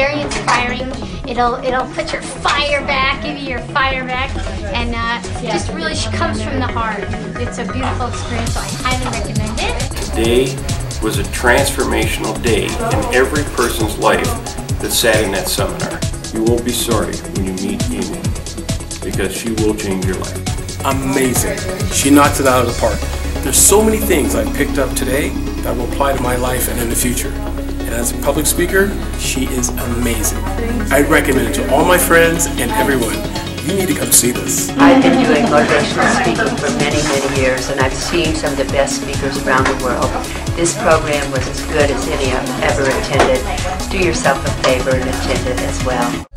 very inspiring. It'll put your fire back, give you your fire back, and just really comes from the heart. It's a beautiful experience, so I highly recommend it. Today was a transformational day in every person's life that sat in that seminar. You won't be sorry when you meet Amy, because she will change your life. Amazing. She knocked it out of the park. There's so many things I picked up today that will apply to my life and in the future. And as a public speaker, she is amazing. I recommend it to all my friends and everyone. You need to come see this. I've been doing motivational speaking for many, many years, and I've seen some of the best speakers around the world. This program was as good as any I've ever attended. Do yourself a favor and attend it as well.